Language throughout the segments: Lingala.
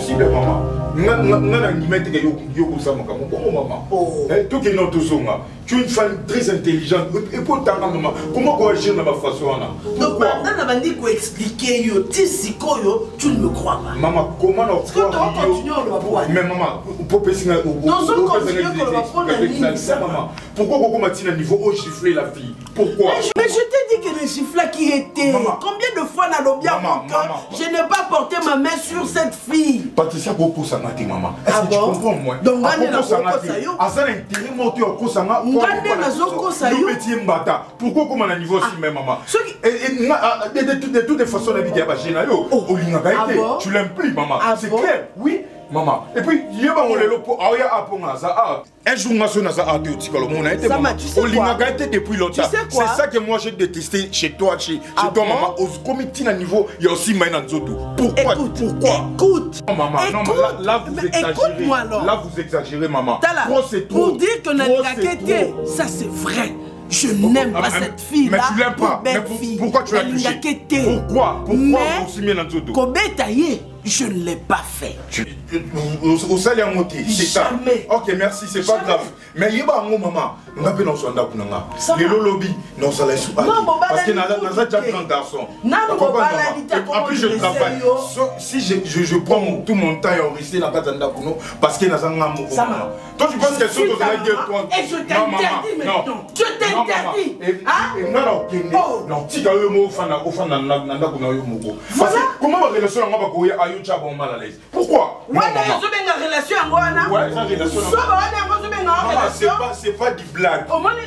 possible, maman. Tu es une femme très intelligente. Et pourtant, maman, comment on agir dans ma façon? Donc, maintenant, on dit qu'on expliquer, tu ne me crois pas. Maman, comment on va continuer, on va voir. Mais maman, pour continuer, pourquoi on continue à niveau où chiffrer la fille? Pourquoi? Mais je t'ai dit que le chiffre qui était. Combien de fois n'a bien je n'ai pas porté ma main sur cette fille? Patricia, pourquoi ça n'a été maman? Est-ce que tu comprends moi? Donc, pourquoi comment on niveau aussi même maman? De toutes les façons tu l'impliques maman. C'est clair, oui. Maman. Et puis, il y a un jour, depuis longtemps. C'est ça que moi j'ai détesté chez toi, chez toi, maman. Au comité à niveau, il y a aussi Maïna Nzodo. Pourquoi? Écoute. Non, maman, non, là vous exagérez. Là vous exagérez, maman. Pour dire que Nalingakete, ça c'est vrai. Je n'aime pas cette fille-là. Mais tu l'aimes pas. Pourquoi tu l'as touché? Pourquoi? Pourquoi je ne l'ai pas fait. Au salaire monté, c'est ça. Ok, merci, c'est pas grave. Mais il y a un moment, on a pu nous s'en donner. Les lobby, non, ça laisse pas. Parce que nous avons déjà un garçon. En plus, je travaille. Si je prends tout mon temps et on risque dans la Katanda, parce que nous avons un amour. Toi, tu penses qu'elles sont dans la gueule, toi? Et je t'interdis maintenant. Je t'interdis. Non, tu as eu mot au Parce que comment ma relation avec pourquoi? C'est pas du blague.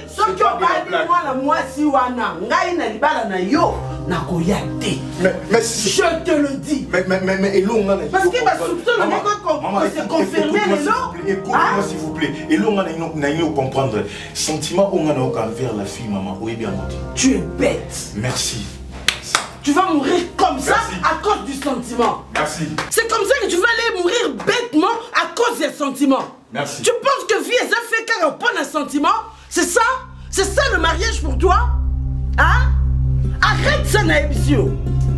Mais je te le dis. Mais parce que c'est confirmé. Écoute-moi s'il vous plaît. Et l'on a comprendre. Sentiment on a envers la fille, maman. Oui, bien noté. Tu es bête. Merci. Tu vas mourir comme ça à cause du sentiment. Merci. C'est comme ça que tu vas aller mourir bêtement à cause des sentiments. Merci. Tu penses que vie ça fait qu'un bon sentiment? C'est ça? C'est ça le mariage pour toi? Hein? Arrête ça, Naïbisio.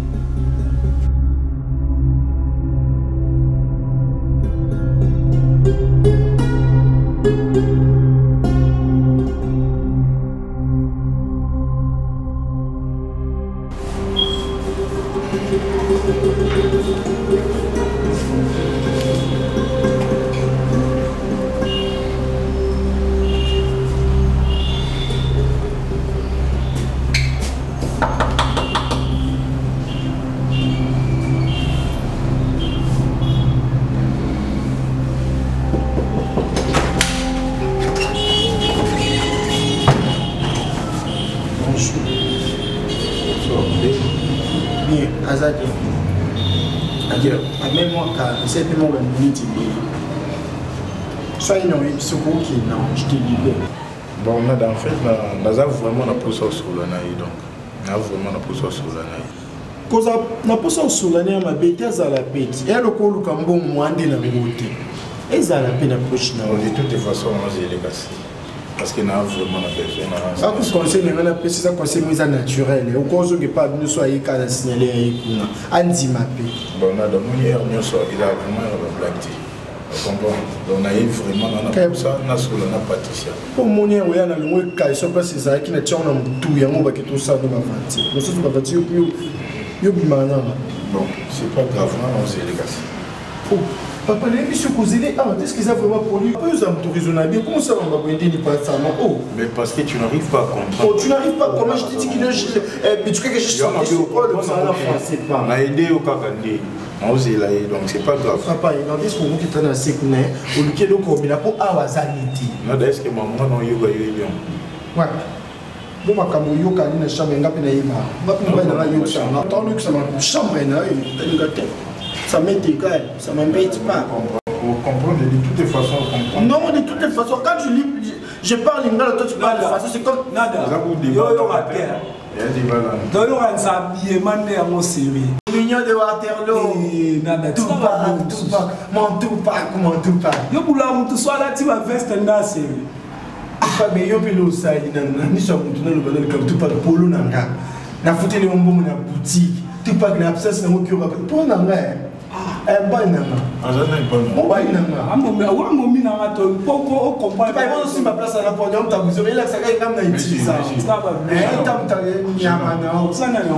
Je te libère. Bon, on a en fait, on a vraiment la pousse au Solanaï, donc. On a vraiment la pousse au Solanaï. Cause na pousse au Solanaï, ma bête à la pète. Et le col cambo moins de la beauté. Et ça la peine approche. De toute façon, on a les cassés. Parce qu'il y a vraiment besoin. Ça vous conseille de mettre la ça conseille mise naturel. Au cas où pas nous soyez qu'à la signaler Andy Mappé. Bon, on a de hier, nous sommes il a vraiment planté. On a eu vraiment ça, on a sur la Patricia. Pour mon hier, on a le mot cas, ils sont pas ces qui n'a pas tout, il y a un qui tout ça de ma fatigue. Nous sommes pas fatigués, bon, c'est pas grave, on s'est dégassé. Oh, papa, les monsieur Kozélé, est-ce qu'ils ont vraiment produit? Eux, ça me tourisent bien. Comment ça, on va aider les passants? Oh, mais parce que tu n'arrives pas à comprendre. Oh, tu n'arrives pas à comprendre, je te dis qu'il est. Mais tu crois que je suis on a aidé au Kakandé. Donc c'est pas grave. Papa, il a dit ce qu'on qui est dans la sécurité, au lieu de combiner pour Awazaniti. Non, est-ce que maman non yoga yoga? Ouais. Bon, ma camo yoga ni na chambre ngapi na yima. Ngapi na na yoga chambre. Tant que ça ma chambre na ça m'intéresse, ça m'embête pas. Vous comprenez de toutes les façons, non, de toutes les façons, quand tu lis, je parle lingala, toi tu parles de façon, c'est comme nada. L'union de Waterloo. Nada. Tupac. Mon Tupac. Yo bula mutu swala ti wa veste na série. Tupac mais yo pilo side na ni so mutu na lo comme Tupac polo na fouté le mbombo na boutique. Tupac na absence na mo ki yo pour na nga. Bonne nana. Mobile nana. Amomi nana to poko comprendre. Pas bon aussi ma place à la podium ta vous là ça quand même utiliser ça. Tam ta nyamana. Ça n'a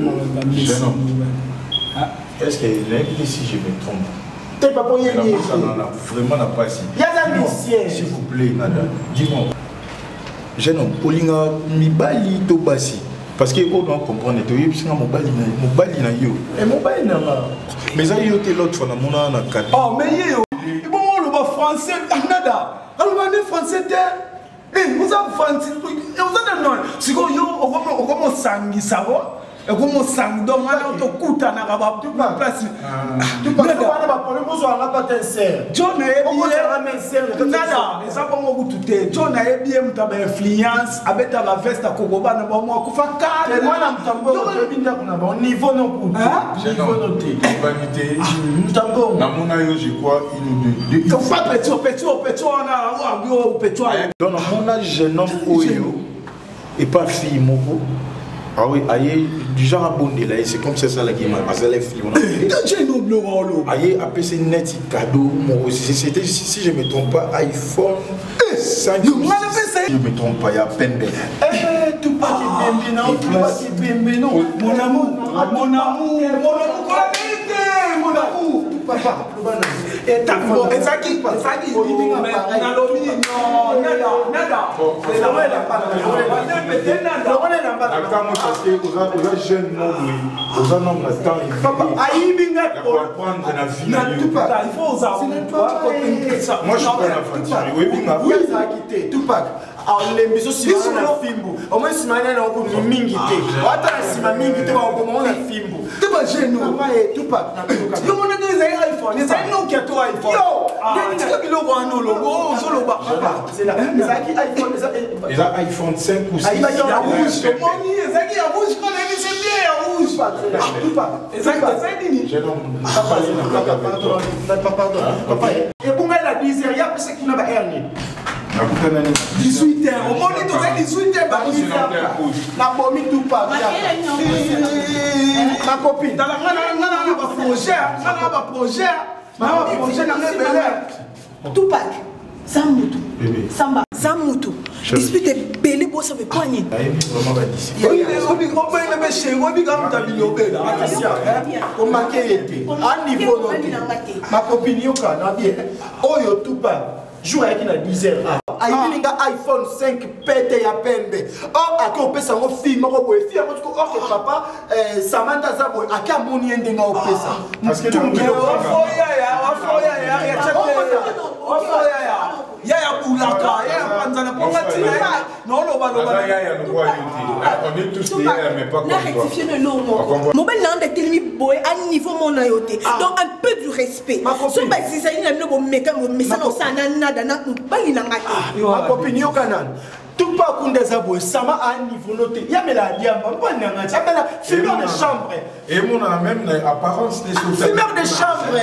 est-ce que si je me trompe? T'es pas pour y aller. Vraiment n'a pas si. Il y a un musicien. S'il vous plaît, madame. Dis-moi. Jeune homme, Olinga Mibali Tobasi. Parce que on doit comprendre que mobile na yo. Et mobile na. Mais ça yo te l'autre fois na mona na quatre. Oh mais yo. Il bon le français nada. Alors on est français de. Eh, vous avez français. Vous avez non. Si go yo on va sangi savo. Et comment sang donc on te coûte na ba place. Tu pas pas problème vous on n'a pas sincère. John est bien. Nada, ça pas moi tout est. John est bien ta influence avec ta veste à kokoba na ba moi ku fa ka. Moi na mtambo binda kuna ba niveau non coup. Niveau noté. Vanité. Mtambo. Na mona yo je crois une ou deux. Tu pas petit na wa petit. Donc mon âge jeune homme oyo et pas fille moko. Ah oui, aïe, du genre abondé là, c'est comme ça la game. Parce que les filles, on a. Aïe, après c'est net cadeau. C'était, si je me trompe pas, iPhone 5. Si je me trompe pas, il y a peine de. Tout pas qui non, tout pas qui non. Mon amour, papa, et ta femme, et ça qui, nada. Parce que vous avez jeune homme, vous avez un homme temps. Papa, il faut apprendre la vie. Il faut moi je suis pas la fatigue. Oui, oui, ça a quitté. Tupac. Alors les bisous si on a fimbo. Au moins si maintenant on a mingi té. Attends si ma mingi té on a fimbo. Tu vas chez nous. Papa et Tupac. Yo mon deux iPhone. Les iPhone qui a toi iPhone. Yo. Tu as bilo kwa no logo. Solo ba. C'est là. Mais ça qui iPhone ils ont iPhone 5 ou 6. Il va y avoir rouge. Moni, ça qui a rouge quand même c'est bien rouge. Tupac. Ça dit. Je non. Pardon. Papa. Et pour moi la miséria parce que n'a pas hernie. 18 heures, au moins 18 heures, la bombe tout pas. Ma copine. Dans la projet, Tupac, Samutu. Dispute belé pour ça veut poigner. Ma copine yoka na bien. Oyo Tupac. Joue avec la 10 heures. Il y a iPhone 5 pété ya pembe. Oh, à quoi on peut s'en film, on peut faire. Oh, papa, Samantha Zabo, à qui a mon yen de ma opesa. Parce que donc un peu du respect. Ma copine Yokanan. Tout pas Kounda Zabo, ça m'a à un niveau noté. Il y a la diamant, fumeur de chambre. Et mon même apparence des choses. Fumeur de chambre.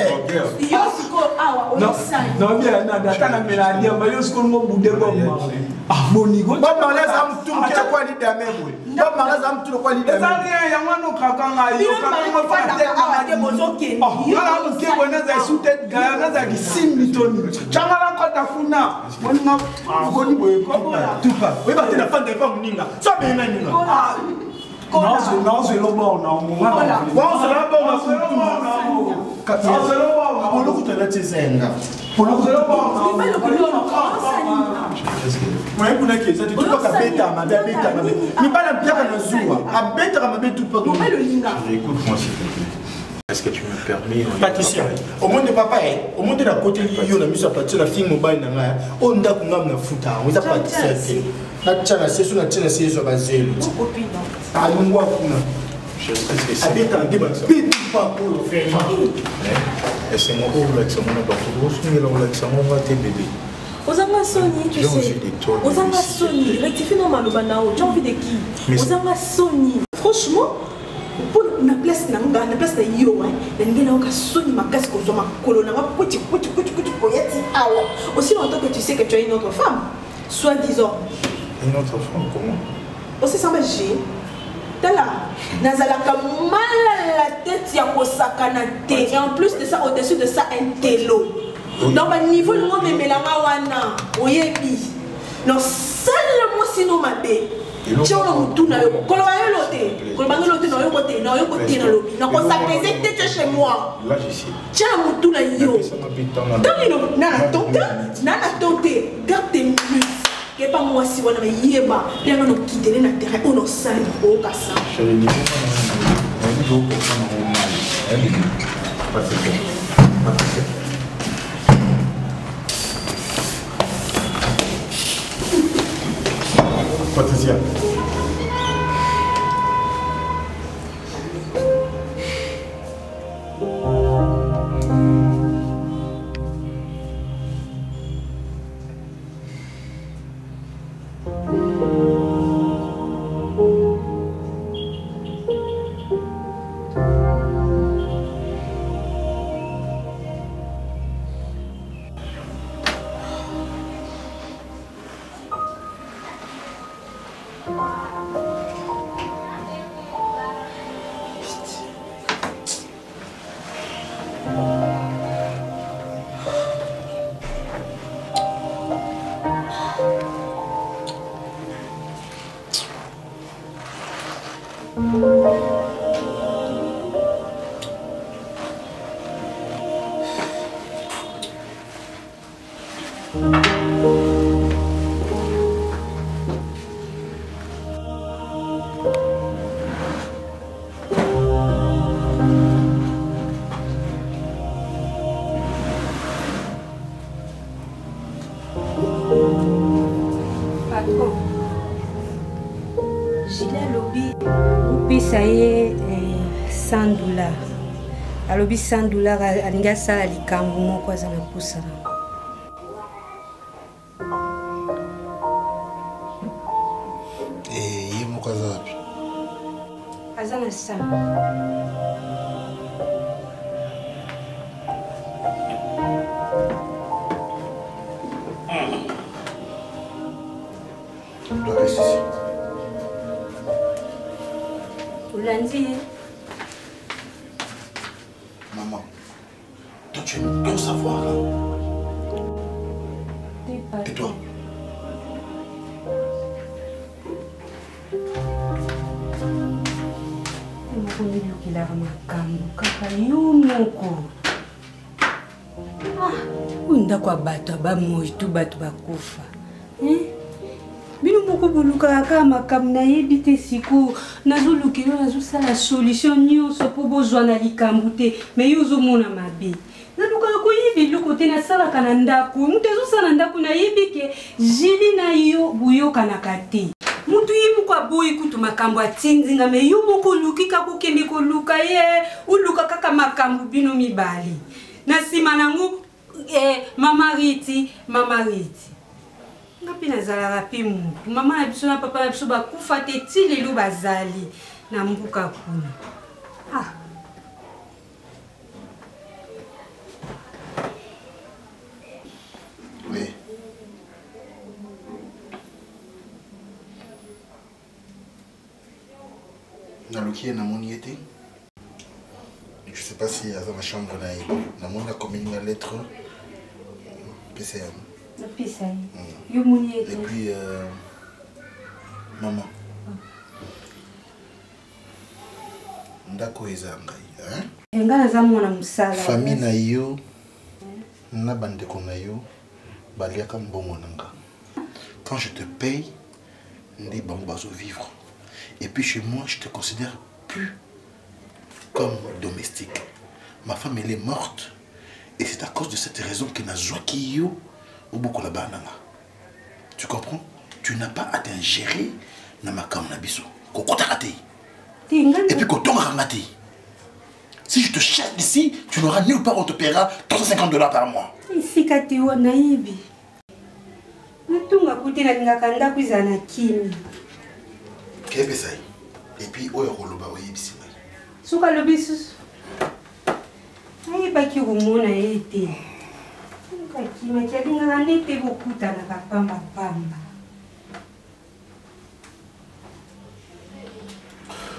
Non, bien, nada, t'as la mélodie, mais je suis comme mon bout de gomme. Ah, mon niveau. Bon, on les a tout qui a quoi l'idée à même. Bon, on les a tout quoi l'idée à même. Il y a un autre kakanga, il y a un autre Écoute-moi s'il te plaît. Est-ce que tu me permets? Patricia, au monde de papa, au monde de la côté de la mise à partir de la fille mobile, on a qu'on a foutu, on a pas de cercle. La tchana, c'est sur la tchana, c'est sur la zéro. Ah, on voit qu'on a. Je sais que c'est. Habite en débat, pas pour le faire. Et c'est mon rôle avec ce moment, parce que on va te bébé. Ozanga Sony, tu sais. Ozanga Sony, rectifie nos malobanao, tu as envie de qui? Ozanga Sony. Franchement, pour la place na yo, n'engena oka Sony makasi ko zoma kolo na petit koyati awa. Aussi longtemps que tu sais que tu as une autre femme, soi-disant. Une autre femme, comment? Aussi ça m'a gêné. Tala, nazalaka mal la tête ya kosakana te. Et en plus de ça, au-dessus de ça, un télo. Donc, au niveau de moi, memelanga wana, oyebi. Non, seulement sinon ma bé. Tiens, on tourne à l'eau. Chez moi. Là, je sais. Tiens, on tourne à l'eau. Garde tes minutes. Et pas moi si on a yéba. Les gens qui quittent les terrains, on a sali au cassa. Je ne sais pas. Patricia. alobi $100 alingi asala likambo moko aza na pusa ye moko aza wapi? aza na sa reste ici. Olandi Maman, toi tu aimes ton savoir là. Tais-toi. Nakonilukilaka makambo kaka yo moko. Oyo ndako ya bato abamoi tu bato bakufa. Bino moko bolukaka kaka makambo nayebi te sikoyo nazolukela nazosala solution nyonso mpo bozwa na likambo te me yo ozomona mabe nalukaka koyebi eloko te nasalaka na ndako moto ezosala ndako nayebi ke jili na yo boyokanaka te moto ye moko aboyi kutu makambo atindinga me yo moko oluki kaka okende koluka ye oluka kaka makambo bino mibale na nsima nango mama Riti ngapi nazalaka pe mutu mama na biso na papa na biso bakufa te ti lelo bazali na mbuka kuna Oui. Naluki na moni été. Je sais pas si à ma chambre na moni a commis une lettre PCM. Et puis maman. Ndako ezanga engana za mwana musala famille na yo na bandeko na yo baliaka mbongo nanga. Quand je te paye ndi bango bazo vivre. Et puis chez moi je te considère plus comme domestique. Ma femme elle est morte et c'est à cause de cette raison que na zoaki yo beaucoup là-bas. Tu comprends? Tu n'as pas à t'ingérer dans ma cam nabiso. Et puis quand on a raté. Si je te cherche ici, tu n'auras nulle part, on te paiera $350 par mois. Ici, Katewa naïbi. Natunga kuti na ngakanda kwizana kimi. Kebe sai. Et puis oyo koloba oyebisi mai. Suka lobisu. Ayiba ki rumona ete. Kakima kyali ngane te bokuta na kapamba pamba.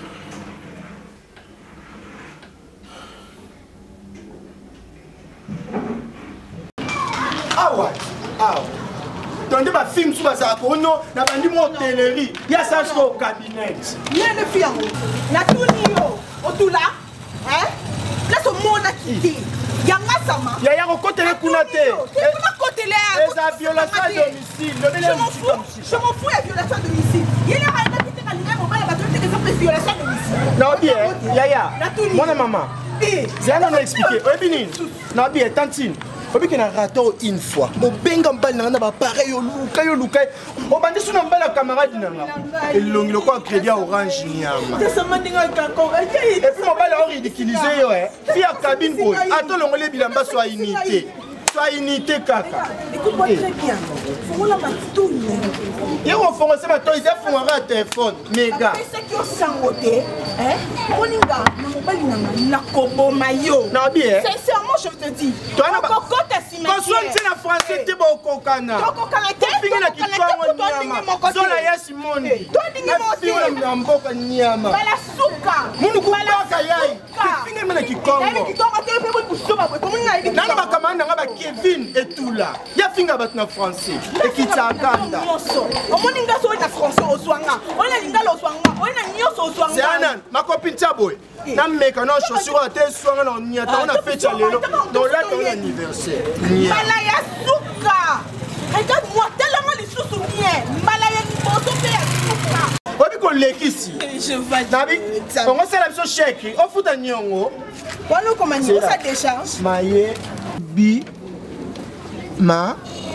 Ah ouais. Ah ouais. Donc des films sur ça non na bandi mo hôtellerie ya ça au cabinet bien le fiam na tunio otula hein laisse mon acquitté yanga sama ya côté le kunate kuna côté les violations à domicile je m'en fous la violation à domicile il est là qui te calme mon bala bato te que ça violation à domicile non bien yaya mon maman j'ai un expliquer obini non bien tantine obi que na rato une fois o benga mbali na ba pareil yo luka o bandi suna mbala camarade nanga elongi loko crédit orange nyama ça m'a dit et puis mon bala o ridiculiser yo fi a cabine boy ato longole bilamba soit unité kaka écoute-moi très bien faut la matouille il faut foncer ma toi il faut un téléphone méga c'est qui au sangoté hein moninga na mobali na kobo mayo non bien sincèrement je te dis toi na kokota simetier quand soit c'est la français te ba kokana te finga na kitwango nyama zola yes mondi toi dingi mondi na mboka nyama bala suka mundu kubaka yai finga mena kikongo kikongo te pe kusoba bwe komunga nana bakamanda ngaba Kevin et tout là. Il y a finga batna français et qui t'aganda. On moninga so na français oswanga. On a lingala oswanga. On a nyoso oswanga. C'est Anan, ma copine Taboy. Na meka na chaussure te swanga na nyata on a fait chalelo. Dans là ton anniversaire. Mala ya suka. Regarde-moi tellement les sous bien. Mala ya boso pe ya suka. Obi ko lekisi. Je vais. Nabi. On va faire la mission chèque. On fout un nyongo. Voilà comment ça décharge. Maye bi ma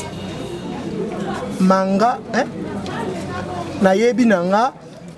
manga nayebi nanga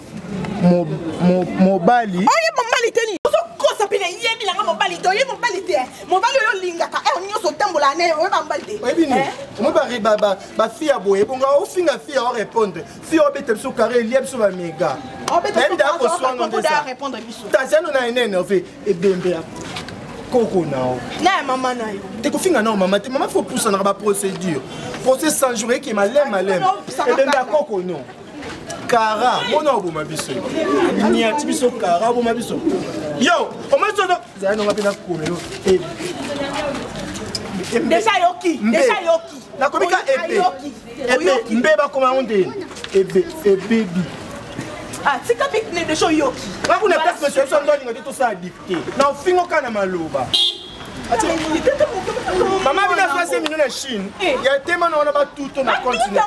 mobali oye mobali teni ozokosa pene yebi nanga mobali to ye mobali te mobali oyo lingaka nyonso tambola ne oye mobali te oyebi ne mo ba fille aboye bonga ofinga fille o répondre fille obete biso carré lie biso ba mega obete biso répondre biso tazano na enene ofe ebembe Coco now. Na maman na yo. Te ko finga na maman, te maman faut pousser na ba procédure. Procès sans jouer qui malem. Et ben da Coco non. Kara, mon obo mabiso. Ni atibiso kara bo mabiso. Yo, o ma sodo. Za no ngapena komelo. Déjà yoki. Na komika ebe. Ebe mbeba koma onde. Ebe baby. Ah, c'est quand même des choses yoki. Quand vous n'avez pas de solution, vous avez tout ça dicté. Non, fingo kana maloba. Maman vient de faire 5 millions de Chine. Il y a tellement de tout on a continué.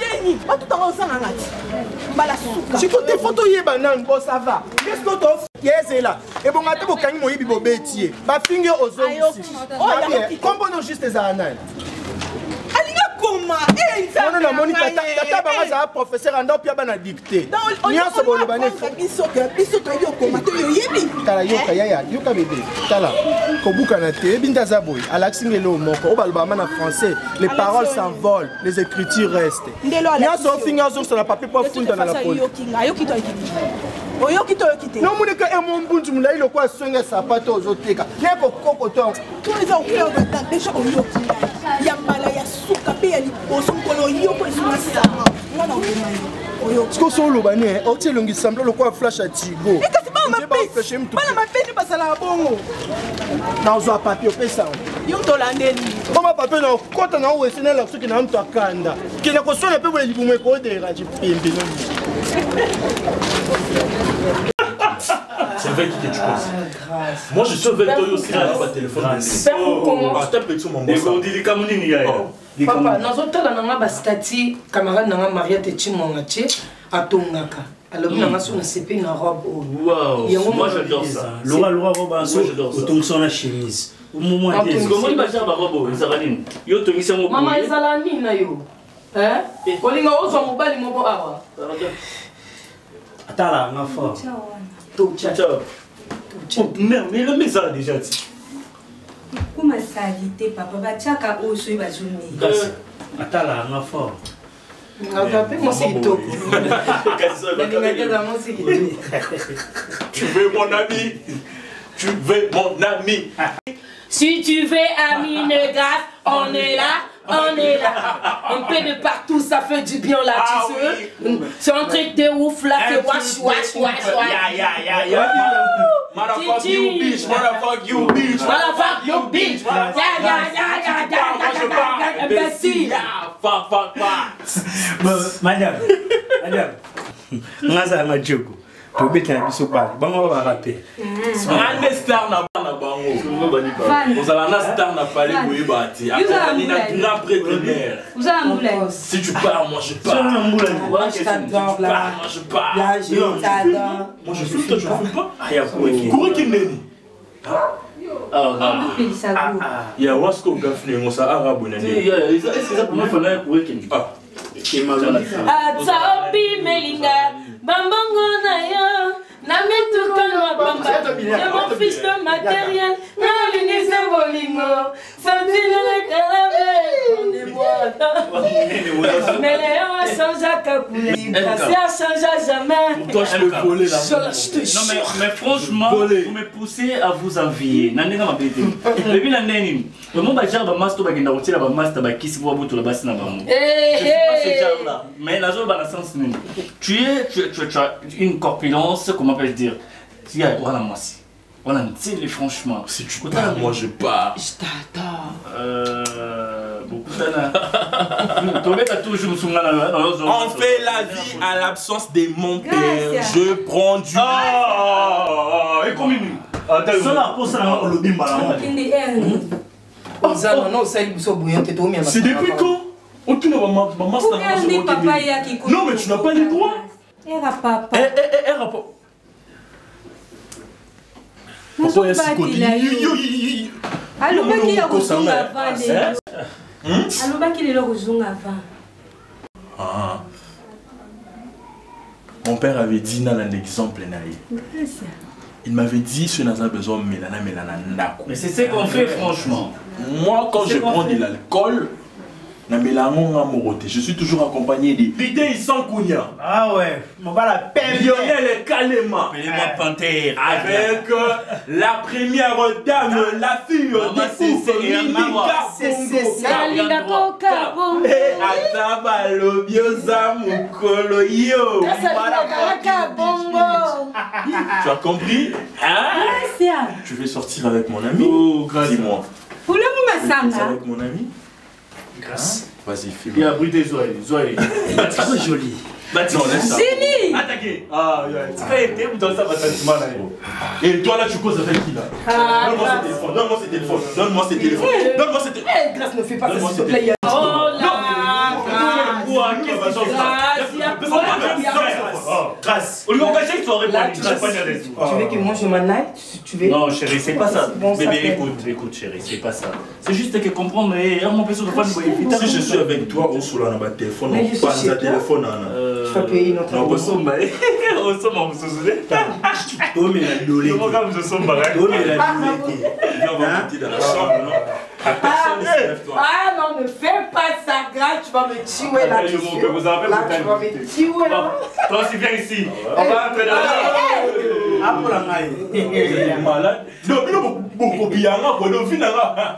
Si tu te photos banan, bon ça va. Qu'est-ce que tu offres? Yes là. Et bon attends pour quand moi bibo betier. Ba finger aux autres. Comment on juste les ananas? Comment? On a moni tata bamaza professeur anda pia bana dicté. Nyonso bolobane biso to yo koma to yo yebi. Tala yoka yaya, yoka bébé. Tala. Kobuka na te binda zaboy. Alaxingelo moko o balba na français, les paroles s'envolent, les écritures restent. Nyonso finga zo sur la papier pour funda na la pole. Yoki to yokite. Non muneka e mon buntu mulai lo kwa songa sapato ozoteka. Neko koko to. To eza o yo ta déjà o yoki. Ya mbala ya suka pe ya liposo mkono yoko esuna sama. Ngana o Tiko solo bane, o tselongi semblo lo kwa flash à Tigo. Et kasi ba ma peni basala bongo. Na ozo papier pesa. Yo to landeni. Comment papier na kota na o esena la soki na mtu akanda. Kile ko sona pe bole libume ko de raji pembe no. C'est vrai qui tu penses. Moi je suis avec toi aussi là pas téléphone. Comment tu t'appelles sur mon boss. Papa, nazotala nanga ba stati camarade nanga Maria Techimonga che atongaka. Alors nanga so na CP na robe. Wow. Moi j'adore ça. Laura robe autour son la chemise. Au moment où comment il va faire ba robe Zaranine. Yo to ngisa mo. Mama ezalani na yo. Hein? Olinga ozo mobali moko awa. Atala nga fort. Ciao. Mais le message déjà dit. Comment ça dit papa va tchaka o so ba journée. Atala nga fort. Tu veux mon ami? Tu veux mon ami? Si tu veux ami Negas, on est là. On est là, un peu de partout, ça fait du bien là, tu sais. C'est un truc de ouf là, c'est wash. Motherfuck you bitch, motherfuck you bitch. Motherfuck you bitch. Tati. Madame, Naza Majoko. Tu peux te mettre sur balle. Bon, on va rappeler. Un star n'a pas na bango. Vous allez un star n'a pas les bouilles bâtis. Après, il y a une grande primaire. Vous avez un boulet. Si tu pars, moi je pars. Moi je t'adore là. Moi je pars. Là je t'adore. Moi je fume, toi tu fumes pas. Ah, il y a Kouré qui n'est ni. Il y a Wasko Gafne, on s'est arabe. Est-ce que ça pour moi, il fallait Kouré qui n'est pas. Atsaopi melinga bambongo na yo na metukanwa bamba je m'en fiche de matériel na linise bolingo santine le carabe on mais Léon a changé à Capouli passé a changé à jamais toi je peux voler là non mais franchement vous me poussez à vous envier nandenga mabete lebi nandeni le monde bajar ba master ba genda otila ba master ba kisi bo boto la basi na bango là. Mais la zone dans le sens tu as une corpulence, comment peux-je dire? Si y a voilà moi si. Voilà c'est franchement. Si tu pars, moi je pars. Je t'adore. Beaucoup d'ana. On fait la vie à l'absence de mon père. Je prends du. Ah et combien? Ça la pose ça dans le bimba là. C'est depuis quand? Non mais tu n'as pas les droits. Papa. Mon père avait dit dans l'exemple. Il m'avait dit ce n'a pas besoin de mélana. Mais c'est ce qu'on fait franchement. Moi quand je prends de l'alcool, je suis toujours accompagné des Bidé sans Kounia. Ah ouais, on va la peine. Lionel et Kalema. Appelez-moi Panthère. Avec la première dame, la fille des Bongo. Et Ataba Lobiosa Mukolo Yo. Tu as compris? Tu veux sortir avec mon ami? Dis-moi. Pour le moment, ça avec mon ami? Grâce. Vas-y, filme. Il a brûlé Zoé. C'est joli. Non, laisse ça. Génie. Attaquez. Ah, tu peux aider ou dans ça, sentiment là. Et toi là, tu causes avec qui là? Donne-moi ce téléphone. Donne-moi ce téléphone. Donne-moi ce téléphone. Eh, Grâce, ne fais pas ça, s'il te plaît. Oh là. Grâce. On lui engage que tu aurais pas. Tu veux que moi je m'en aille? Tu veux? Non, chérie, c'est pas ça. Bébé, écoute, chérie, c'est pas ça. C'est juste que comprendre, mais mon perso de si je suis avec toi, on se l'a dans téléphone, on passe à téléphone. Tu vas payer notre non, on somme, on somme, on se souvient. Oh, mais la dolée. Comment comme je somme, pareil. Oh, mais la dolée. Viens, on va monter dans la chambre, non? Ah non, ne fais pas ça, grave, tu vas me tuer là. Vous avez là, tu vas me tuer là. Toi aussi, viens ici. On va entrer dans la Ah, pour la maille. Malade. Non, beaucoup bien, on va finir là.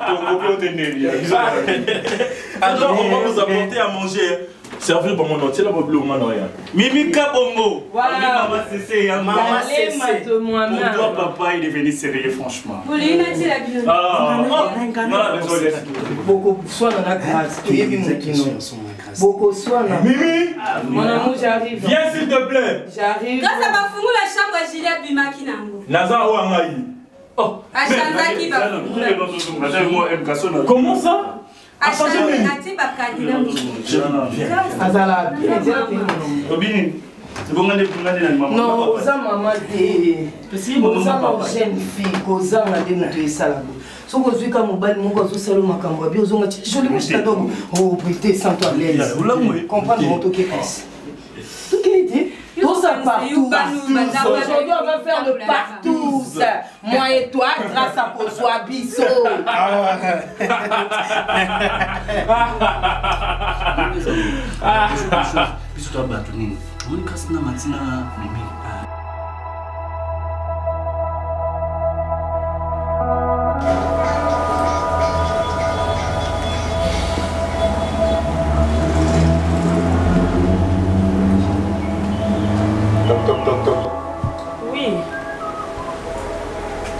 Alors, on va vous apporter à manger. Servir pour mon entier, là, vous oubliez au manoir. Mimi Kabongo. Voilà. Maman Cécé. Maman Cécé. Pour toi, papa, il est venu sérieux, franchement. Pour lui, il a dit la vie. Ah, non, désolé. Beaucoup, soit dans la grâce. Beaucoup, soit dans. Mimi. Mon amour, j'arrive. Viens, s'il te plaît. J'arrive. Grâce à ma fou, la chambre à Gilead Bimaki Nango. Naza Ouangaï. Oh, à Chanza qui va. Comment ça? À Chanza, Nati Bakadina. Azala. Non, oza maman de. Oza ma jeune fille, oza na de mutu esalabo. Soko zwika mobali moko azosala makambo abi ozonga ti joli mo t'adore. Oh putain, sans toi l'aise. Comprendre mon toque passe. Tout qui était tout ça partout. Aujourd'hui, on va faire le partout. Moi et toi, grâce à Pozoa Bisso. Toi, Batouni, on est cassé dans la matinée, Mimi. Toc. Oui.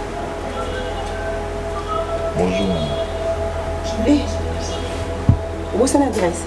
Bonjour. Oui. Où est l'adresse?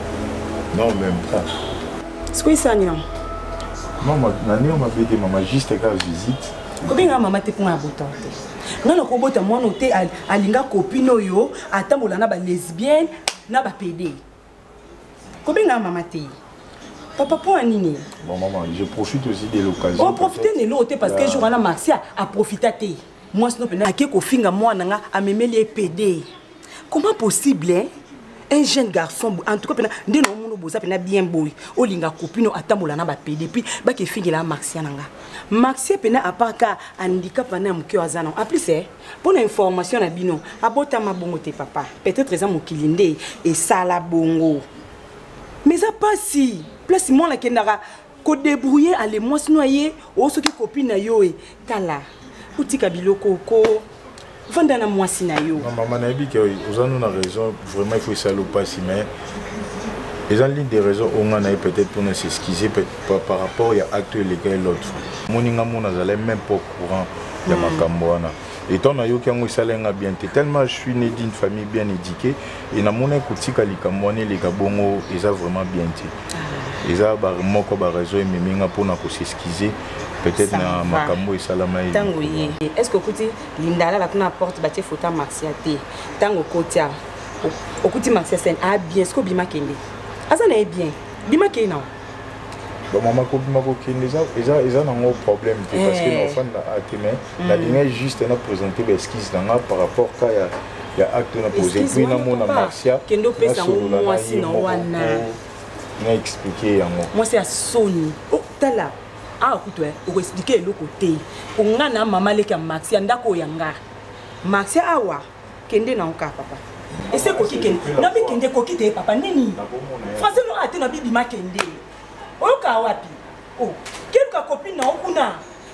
Non, même pas. C'est quoi ça, non? Maman, on m'a fait maman juste quand visite. Combien de maman te pour un bouton? Non, le robot a moi noté à l'inga copine yo, à tamboulana ba lesbienne, na ba pédé. Combien de maman te? Papa pour un nini. Bon maman, je profite aussi de l'occasion. On profite de l'autre parce que jour là Marcia a profité te. Moi sinon pena ke ko finga moi nanga a memeli pédé. Comment possible hein? Un jeune garçon, en tout cas, il a bien beau. Il a copine à tamboulana ba pédé puis ba ke fingi la Marcia nanga. Marcia pena à part ka handicap na mukyo azana. En plus c'est pour l'information na bino, abota ma bongo te papa. Peut-être ça mon kilinde et ça la bongo. Mais ça pas si place moi la kendara ko débrouiller aller moi se noyer o soki copine na yo e tala. Utika biloko ko vanda na moi sinayo. Maman na bi que vous en avez raison, vraiment il faut ça le passer mais les en ligne des raisons on en a peut-être pour nous s'excuser par rapport à acte légal l'autre. Moninga mona zale même pas au courant de ma camboana. Et ton ayo qui a eu salaire bien tellement je suis né d'une famille bien éduquée et na mona kutika likamboane les gabongo ils a vraiment bien été. Ils a ba moko ba raison et miminga pour na ko s'excuser. Peut-être na makambo et salama. Est-ce que kuti lindala la kuna porte batie photo Marcia té tango kotia okuti Marcia sen a bien ce que bima kende azana est bien bima kende non bon maman ko bima ko kende ça n'a pas problème parce que nos fans a témoin la dernière juste na présenter des esquisses par rapport à il y a acte na posé puis na mona Marcia kendo pesa moi sinon wana na expliquer yango moi c'est à Sony oh tala ah écoute on expliquer le côté pour ngana maman le ka Marcia ndako yanga Marcia awa kende na onka papa et c'est koki kende na bi kende koki te papa nini français no ate na bibi ma kende oka wapi oh quelque copine na okuna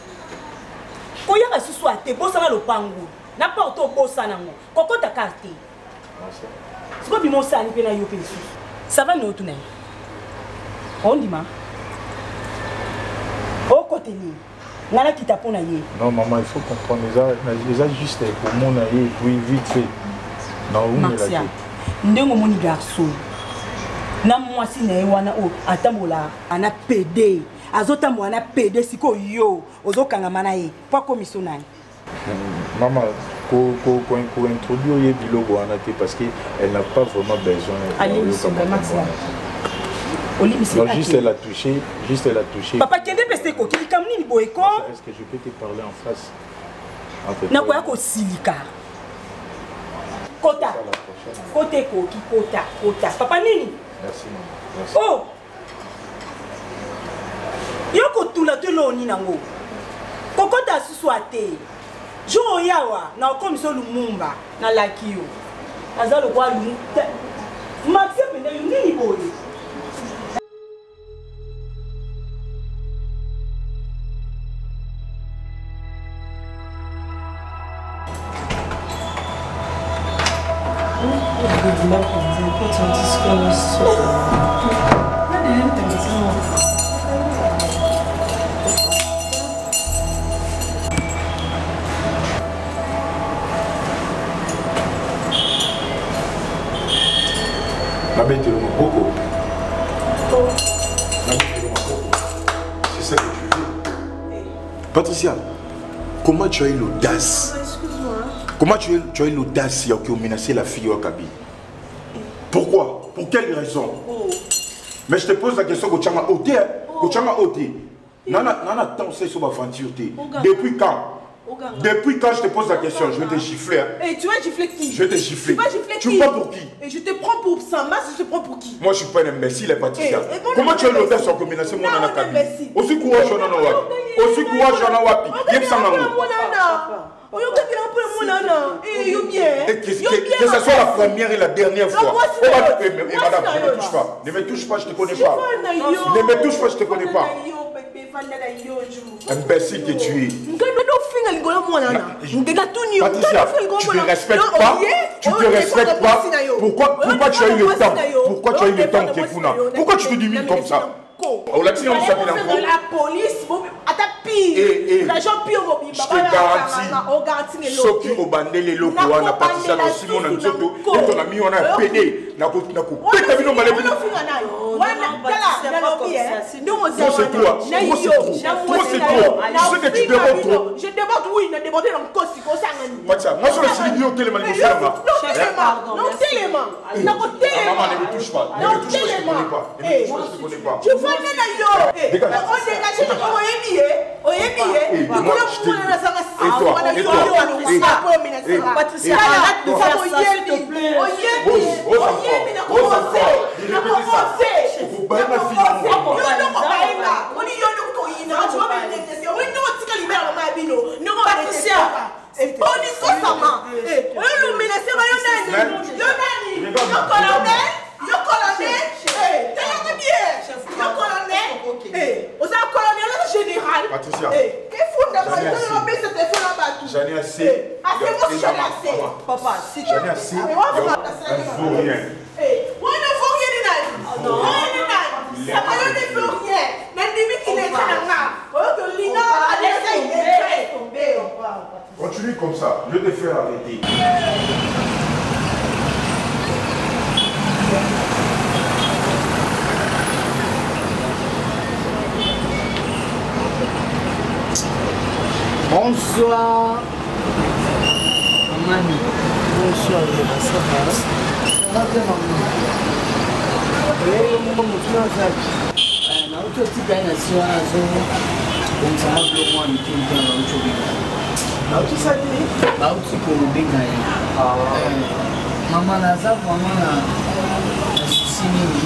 ko yanga susu ate bosana lopango na porte bosana ngo kokota carte c'est pas bi mo sani pe na yo pe ça va no tuna on dit ma au côté ni ngana kita pona ye non maman il faut comprendre les a juste pour mon aïe puis vite fait non on est là ndengo moni garçon na mwasi na wana o atambola ana PD azotambo ana PD siko yo ozokanga mana ye pa komiso nani maman ko introduire ye bilogo ana te parce que elle n'a pas vraiment besoin non, juste elle a touché, papa kende pese ko kili kamni ni boyeko est-ce que je peux te parler en face na ko yako silika kota côté ko ki kota papa nini merci maman merci. Oh yoko tula te loni nango kokota susu ate jo yawa na komiso lumumba na lakio azalo kwa lu maxime pende nini boye C'est ça que tu veux. Patricia, comment tu as eu l'audace? Excuse-moi. Comment tu as eu l'audace qui a menacé la fille au Kaby? Pourquoi? Pour quelle raison? Mais je te pose la question, Kochama Oté. Kochama Oté. Nana tant c'est sur ma aventure. Depuis quand? Depuis quand je te pose la question, je vais te gifler. Et tu vas gifler qui? Je vais te gifler. Tu vas gifler qui? Tu prends pour qui? Et je te prends pour Samba, je te prends pour qui? Moi je suis pas un imbécile, Patricia. Comment tu as l'audace de menacer mon nana Kaby? Aussi courage on en a wapi. Aussi courage on a wapi. Yep Sangango. Que ce soit la première et la dernière fois. Madame, ne me touche pas. Ne me touche pas, je te connais pas. Ne me touche pas, je te connais pas. Imbécile que tu es. Patricia, tu te respectes pas. Tu te respectes pas. Pourquoi tu as eu le temps? Pourquoi tu as eu le temps, Kefuna? Pourquoi tu te diminues comme ça? La police, ata pire l'argent pire mobimba garantis soki obande lelo ko wana patisa na Simon Nzoto eto na mi wana PD na ko peta bino male bino wana kala na lobi ndongo za c'est toi c'est toi ce que tu débordes trop je déborde oui na déborder dans kosi ko sangani pacha moi je suis bio tellement il faut faire non tellement na ko tellement maman ne me touche pas ne me touche pas, je ne connais pas je ne connais pas tu vois na yo on dégage ko oyebie Patricia, arrête de faire ça, s'il te plaît. Patricia, j'en ai assez. Papa, si tu j'en ai assez. Il ne faut rien. Continue comme ça, je vais te faire arrêter. Bonsoir. Mamani. Bonsoir, ça va? Ça va bien, maman. Mon mouvement, ça. Na autre type de nation, on s'en va le moins de temps dans le choix. Na autre ça dit? Na autre pour le bien. Maman, na ça, maman, na souci ni.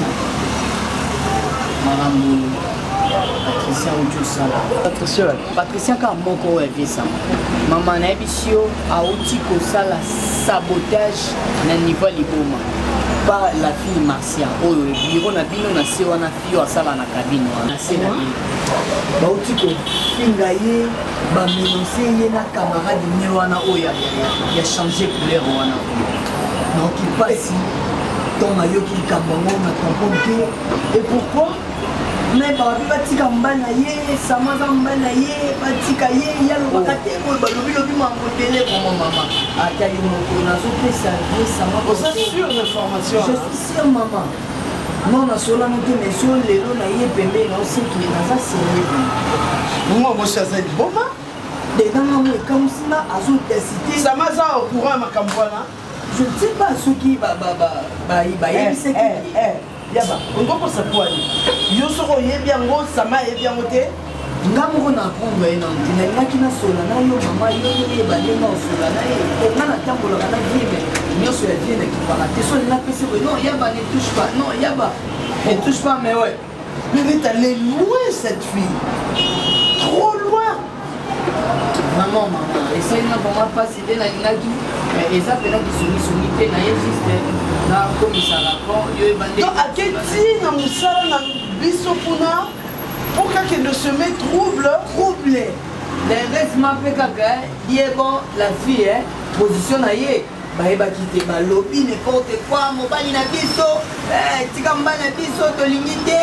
Maman, Patricia Patricia Patricia ka moko evisa mama na ebisio auti ko sala sabotage na niveau liboma pas la fille Marcia oyo biro na bino na se wana fille asala na cabine wana se na ba auti ko finga ye ba menoncer ye na camarade ni wana oya ya changer couleur wana donc il passe ton maillot qui kambango na tampon et pourquoi mais batika mbana ye samaza mbana ye batika ye yalo bakate ko balobi lobi mangotele pour maman atali moko nazo pesa ye sama ko ça sur l'information je suis sûr maman non na sola no te meso lelo na ye pembe na osiki na za sérieux moi moi ça dit boma de dans moi comme ça azo décider samaza au courant makambwana je ne sais pas ce qui ba c'est qui yaba ngoko sa poani yo soko yebi yango sama yebi yango te ngamoko na prendre ena ndina kina sola na yo mama yo ye bale na sola na ye nga na tambola kana vime nyoso ya vie na kipara te so na pese non yaba ne touche pas non yaba ne touche pas mais ouais mais t'es allé loin cette fille trop loin maman essaye na vraiment pas citer na ngaki mais eza pena qui soumis te na existe na komisa rapport yo ebande donc aketi na musala na biso puna pour que de se met troublé l'investissement pe kaka ye bon la fille position na ye bayebaki te balobi n'importe quoi mobali na biso tika mbali na biso tolingi te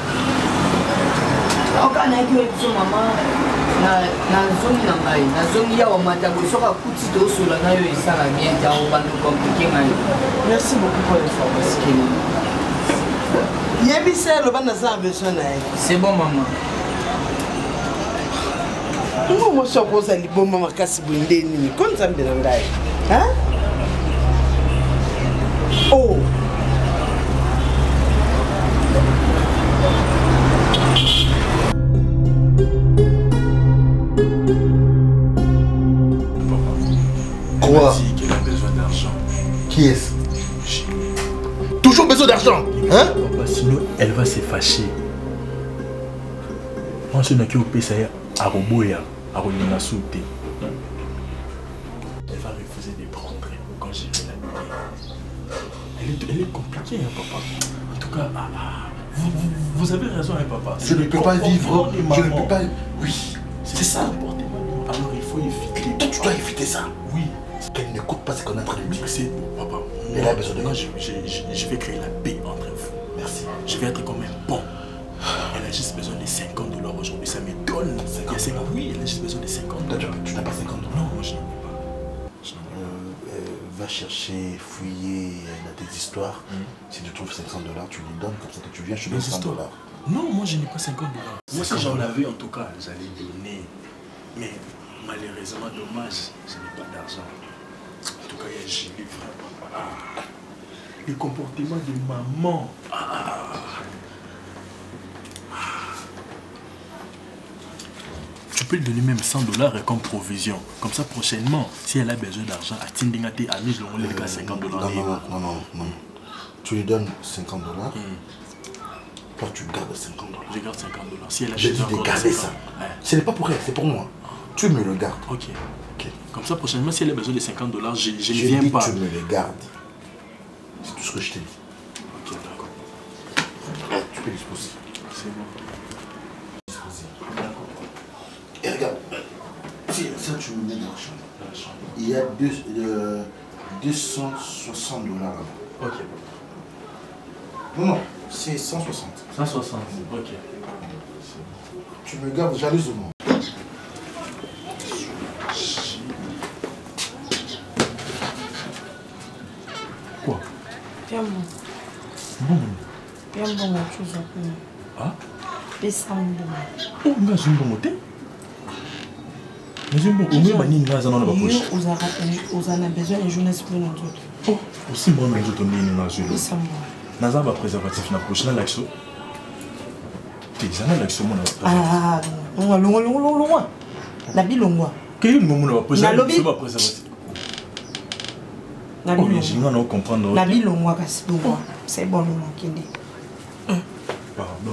okanaki oyo biso mama nazongi na ngai nazongi yawa matabo soki akuti tosola na yo esala bien te obanda komplike ngai merci beaucoup pour l'information yebisa eloba naza na besoin na ye c'est bon mama ngo mosi akoza liboma makasi boye nde nini ko nzambe na ngai oh Quoi? Qu'elle a besoin d'argent. Qui est-ce? Toujours besoin d'argent, hein? Papa, sinon elle va se fâcher. Moi, je n'ai qu'à payer à Roboya, à Royana Souté. Elle va refuser de prendre quand je vais la payer. Elle est compliquée, hein, papa. En tout cas, vous avez raison, hein, papa. Je ne peux pas vivre. Je ne peux pas. Oui, c'est ça. Alors il faut éviter. Toi, tu dois éviter ça. Oui. Qu'elle n'écoute pas ce qu'on est en train de dire. C'est papa. Elle a besoin de moi. Je vais créer la paix entre vous. Merci. Je vais être comme un bon. Elle a juste besoin de 50 $ aujourd'hui. Ça m'étonne. Oui, elle a juste besoin de 50 $. Tu n'as pas 50 $? Non, moi je n'en ai pas. Va chercher, fouiller dans tes histoires. Si tu trouves 500 $, tu lui donnes comme ça que tu viens, je te donne 100 $. Non, moi je n'ai pas 50 $. Moi si j'en avais en tout cas, j'allais donner. Mais malheureusement, dommage, je n'ai pas d'argent. En tout cas, il y a Julie vraiment. Le comportement de maman. Tu peux lui donner même 100 $ comme provision. Comme ça, prochainement, si elle a besoin d'argent, à Tindingate, à Mise, on lui donne 50 $. Non. Tu lui donnes 50 $. Toi, tu gardes 50 $. Je garde 50 $. Si elle a je dis de garder ça. Ce n'est pas pour elle, c'est pour moi. Tu me le gardes. Ok. Comme ça, prochainement, si elle a besoin de 50 $, je ne viens dis pas. Tu me le gardes. C'est tout ce que je t'ai dit. Ok, d'accord. Tu peux disposer. C'est bon. Et regarde, si ça tu me mets dans la chambre. Il y a 260 $ là-bas. Ok. Non, c'est 160. 160, ok. Tu me gardes jalousement. Quoi? Viens bon. Viens bon, autre chose. Ah? Et ça, on oh, mais c'est une bonne montée. Mais c'est une bonne montée. On a besoin de jeunesse pour nous autres. Oh, aussi bon, nous autres, on est dans ce lot. Nous avons un préservatif dans la prochaine élection. Tu es dans l'élection, mon ah, loin. La bille, loin. Quel est le moment où on va préserver préservatif? La bille, loin, c'est bon, qui dit. Pardon.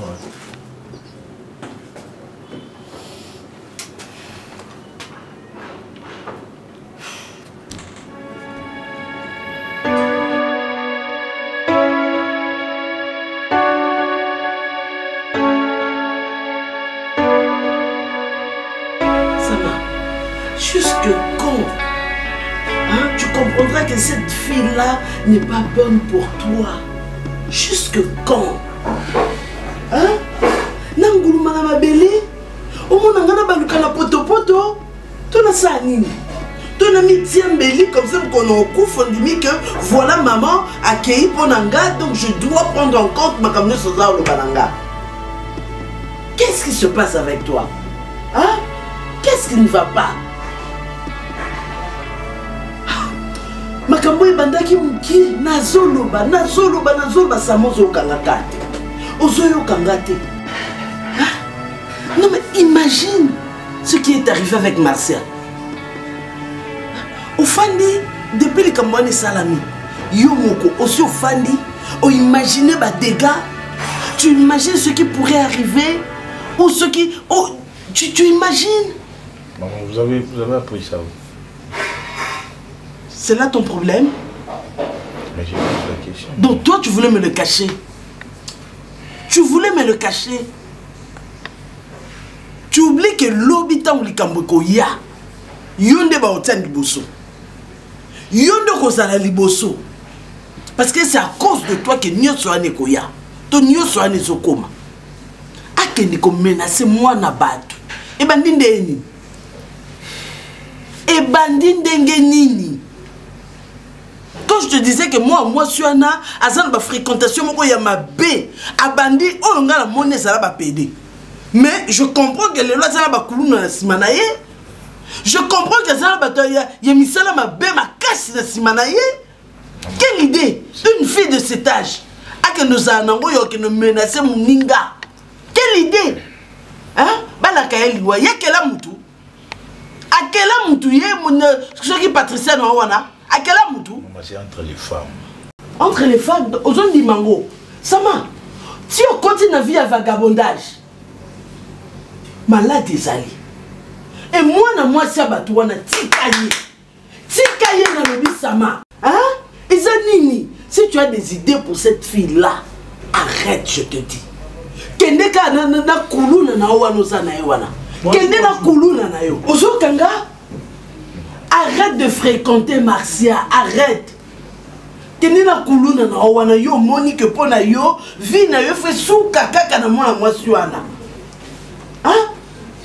Que cette fille-là n'est pas bonne pour toi. Jusque quand? Hein? Nangulu ma belle? Au moins, on a baluka la poto. Tu n'as ça nini? Tu n'as mis tiembeli comme ça qu'on a au coup fondimi que voilà maman accueilli pour Nanga, donc je dois prendre en compte ma camionne sur le bananga. Qu'est-ce qui se passe avec toi? Hein? Qu'est-ce qui ne va pas? Makambo ebandaki muki nazoloba samozo kangakate ozoyo kangate. Non mais imagine ce qui est arrivé avec Marcia. Ofandi depuis le Cameroun et Salami yo moko aussi ofandi o imaginer ba dégâts. Tu imagines ce qui pourrait arriver ou ce qui tu imagines. Maman, vous avez appris ça. C'est là ton problème? Mais j'ai posé la question. Donc toi, tu voulais me le cacher. Tu voulais me le cacher. Tu oublies que l'habitant ou l'ikambweko ya. Yonde ba otan liboso. Yonde kozala liboso. Parce que c'est à cause de toi que nyoso aneko ya. To nyoso anezokoma. Akende ko menacer moi na bato. E bandinde nini? E bandinde nini? Quand je te disais que moi je suis à ma fréquentation, je suis ma bé, à bandi, on a la monnaie, ça va péder. Mais je comprends que les lois, ça va couler dans la simanaye. Je comprends que ça va y a ma bé, ma casse dans la simanaye. Quelle idée? Une fille de cet âge, à que nous allons menacer mon ninga. Quelle idée? Hein? Balaka Eliwa, y'a quel amoutou? À quel amoutou? Y'a mon. Ce qui Patricia Nowana? À quel amoutou? C'est entre les femmes. Entre les femmes, aux zones d'Imango. Sama, si on continue à vivre à vagabondage, malade des alliés. Et moi, si on a tikaye dans le Sama. Hein? Et ça, Nini, si tu as des idées pour cette fille-là, arrête, je te dis. Kende ka na kuluna na wano sana ewana. Kende na kuluna na yo. Ozo kanga? Arrête de fréquenter Marcia, arrête. Kende na kuluna na wana yo moni que pona yo vi na yo fait sou kaka na mwana mwasi wana.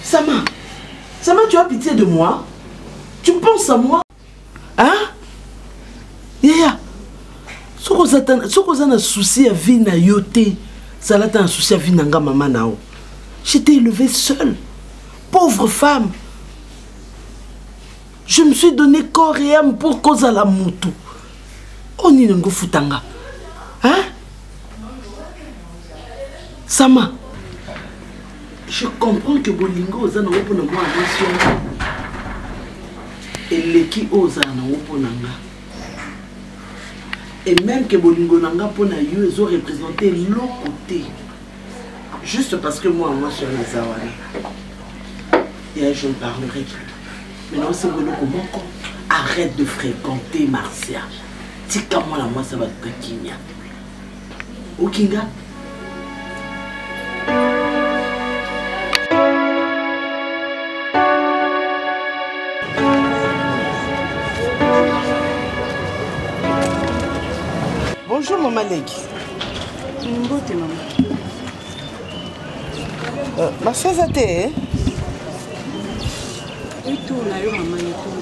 Sama, tu as pitié de moi? Tu penses à moi? Hein? Yaya, ce qu'on a un souci à vie na yoté, ça a un souci à vie nanga maman nao. J'étais élevée seule, pauvre femme. Je me suis donné corps et âme pour cause à la moto. On y n'engo futanga. Hein? Sama, je comprends que Bolingo oza na opo na moi attention. Et leki oza na opo nanga. Et même que Bolingo nanga pona yo ils ont représenté l'autre côté. Juste parce que moi je suis un Azawana. Et je ne parlerai plus. Maintenant c'est Boloko Moko. Arrête de fréquenter Marcia. Tika moi la moi ça va te kinya. Okinga. Bonjour maman Leki. Mbote maman. Ma sœur a été, hein? Et tout, na yo maman et tout.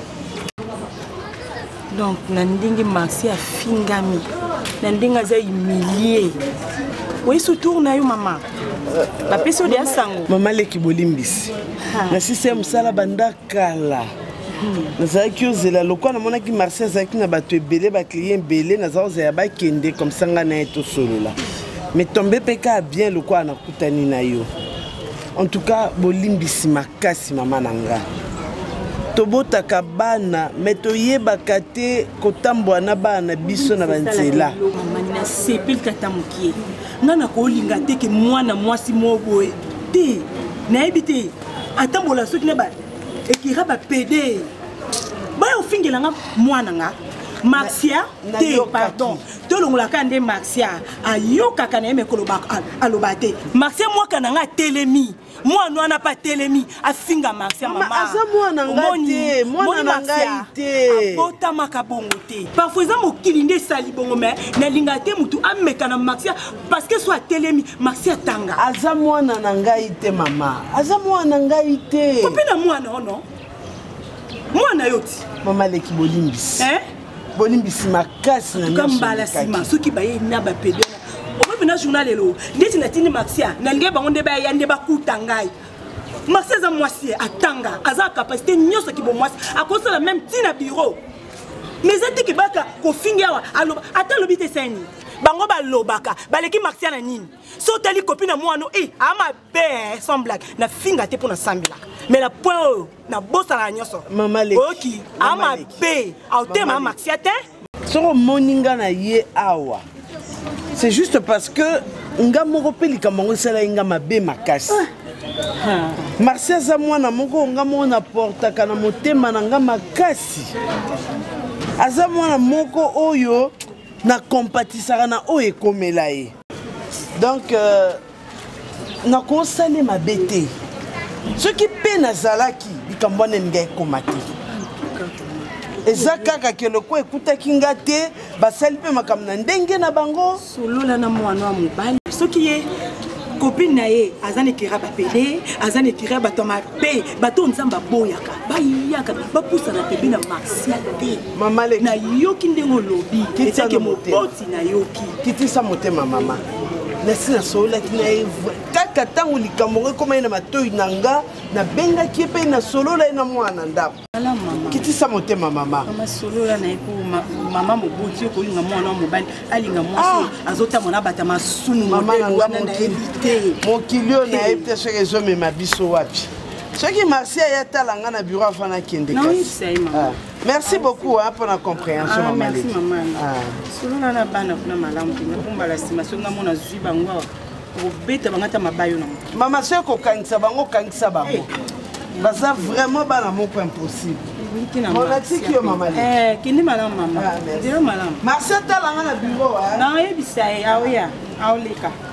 Donc, Nandingi Maxi a fingami. Nandinga za humilié. Oui, surtout na yo maman. La personne de Asango. Maman Leki Bolimbis. Na système sala banda kala. Nazaki ozela lokwa na mona ki marché azaki na bato ebele ba client belé naza ozela ba kende comme ça nga na eto solola. Mais tomber peka bien lokwa na kutani na yo. En tout cas bolimbisi makasi mama nanga. Tobota kabana meto yebaka te kotambwa na bana biso na banzela. Mama sepil kata mukie. Nana ko linga te ke mwana mwasi moboe. Te na ebite atambola soki ne ba ekira ba PD. Ba yo fingela mwana nga Maxia te pardon. To longola kande Maxia ayoka kana mekolo ba alobate. Maxia moi kana nga telemi. Moi no na pas telemi afinga Maxia mama. Aza mwana nga te, mwana nga te. Bota makabongo te. Parfois za mokili nde sali bongo me na linga te mutu ameka na Maxia parce que soit telemi Maxia tanga. Aza mwana na ngai te mama. Aza mwana ngai te. Kopina mwana ono. Mwana yoti. Mama Leki Bolimbisi. Bolimbisi makasi na nyonso. Kambala sima soki baye na ba pede. Omo na journal lelo. Ndeti na tini Maxia na linga bango nde ba ya nde ba kutangai. Maxia za mwasi atanga aza capacité nyonso ki bo mwasi akosa la même tina bureau. Mais ati ki baka ko finga wa aloba ata lobite seni. Bango ba lobaka baleki Maxia na nini. So tali copine moi no ama be sans blague na finga te pona sambila. Mais la point na bossa la nyonso. Mama Leki. Oki ama be auté ma Maxia te. Soro moninga na ye awa. C'est juste parce que nga moko pelika mango sala nga mabe makasi. Marcia za mwana moko nga mona porta kana motema na nga makasi. Aza mwana moko oyo na compatisaka na oyo ekomela ye. Donc na kosale mabe te. Soki pe nazalaki likambo wana nga ekoma te. Eza kaka ke loko ekutaki nga te basali mpe makambo na ndenge na bango solola na mwana wa mobali soki ye copine na ye azane kira bapele azane kira bato mabe bato nzamba boyaka bayaka bapusa na pebe na Maxia te mama Leki na yoki ndengo lobi kitake moboti na yoki kitisa motema mama nasi na solola kina ye kaka tango likambo ekoma na matoi nanga na benga kiepe na solola na mwana ndako kitisa motema mama mama solola na eko mama moboti ko linga mwana mobali alinga mwasi azota mona bata masunu mama wana na éviter mokilio na éviter ce que zo me mabiso wapi ce qui Marcia ya talanga na bureau afana kende kasi merci beaucoup pour la compréhension maman merci maman solola na bana kuna malamu kina kumbala sima songa mona zui bangwa obeta bangata mabayo na mama sio ko kangisa bango baza vraiment bana moko impossible. Mon atiki yo mama Leki. Kini malamu mama. Dira malamu. Marcia talanga na bureau na yebisa ya oya aoleka.